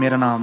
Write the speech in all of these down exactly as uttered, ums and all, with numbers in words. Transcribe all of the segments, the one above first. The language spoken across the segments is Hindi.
मेरा नाम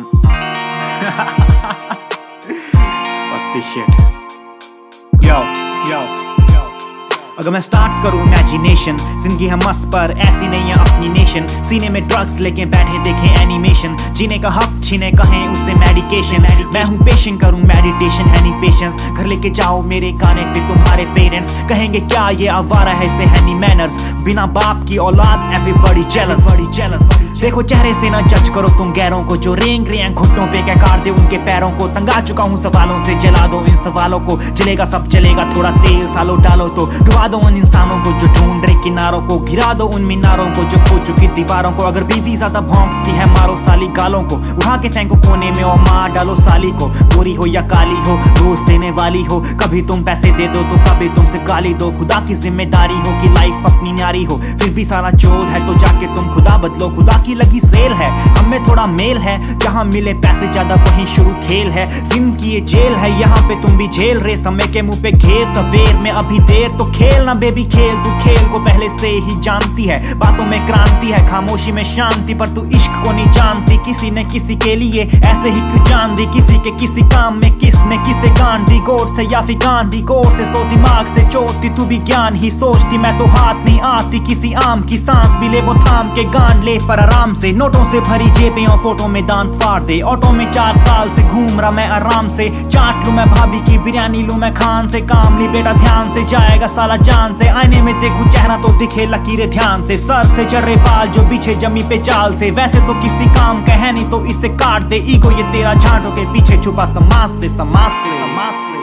Fuck this shit. Yo, yo, yo. अगर मैं स्टार्ट करूँ इमेजिनेशन, जिंदगी है मस्त पर ऐसी नहीं है अपनी नेशन। सीने में ड्रग्स लेके बैठे देखें एनिमेशन, जीने का हक छीने कहें उससे मेडिकेशन। मैं हूँ पेशेंट करूँ मेडिटेशन है नहीं पेशेंस। घर लेके जाओ मेरे गाने फिर तुम्हारे पेरेंट्स कहेंगे क्या ये आवारा है, से है नहीं मैनर्स। बिना बाप की औलाद एवरीबॉडी जेलस, बड़ी जेलस। देखो चेहरे से ना जज करो तुम गैरों को, जो रेंग रहे हैं घुटनों पे क्या काट दे उनके पैरों को। तंगा चुका हूँ सवालों से, जला दो इन सवालों को। जलेगा सब चलेगा, थोड़ा तेल सालो डालो तो। डुबा दो उन इंसानों को जो ढूंढ रहे किनारों को, गिरा दो उन मीनारों को जो खो चुकी दीवारों को। अगर बीवी ज्यादा भौंकती है मारो साली गालों को, उठा के फेंको कोने में और मार डालो साली को। गोरी हो या काली हो, रोज देने वाली हो, कभी तुम पैसे दे दो तो कभी तुम सिर्फ गाली दो। खुदा की जिम्मेदारी हो कि लाइफ अपनी न्यारी हो, फिर भी सारा चोद है तो जाके तुम खुदा बदलो। खुदा की लगी सेल है, हमें थोड़ा मेल है, जहाँ मिले पैसे ज्यादा वहीं शुरू खेल है। जिंदगी ये जेल है, यहाँ पे तुम भी झेल रहे समय के मुंह पे घेर। सवेर में अभी देर तो खेल ना बेबी खेल, तू खेल को पहले से ही जानती है। बातों में क्रांति है, खामोशी में शांति, पर तू इश्क को नहीं जानती। किसी ने किसी के लिए ऐसे ही क्यों जान दी, किसी के किसी काम में किसने किसे गांड दी। गौर से या फिर गांधी गौर से, सो दिमाग से चोटती तू भी ज्ञान ही सोचती। मैं तो हाथ नहीं आती किसी आम की, सांस भी ले वो थाम के गांड ले पर आराम से। नोटों से भरी जेबें और फोटो में दांत फाड़ दे, ऑटो में चार साल से घूम रहा मैं आराम से। चाट लूं मैं भाभी की बिरयानी लूं मैं खान से, काम ली बेटा ध्यान से जाएगा साला जान से। आईने में देखूं चेहरा तो दिखे लकीरें ध्यान से, सर से चढ़े बाल जो पीछे जमी पे चाल से। वैसे तो किसी काम का है नहीं तो इसे काट दे, ईगो ये तेरा झांटों के पीछे छुपा समाज से, समाज से, समाज से।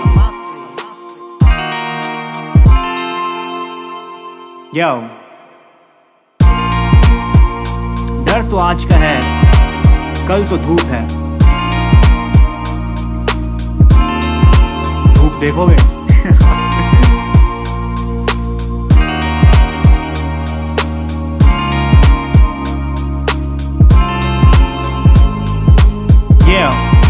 यो डर तो आज का है, कल तो धूप है। धूप देखोगे yeah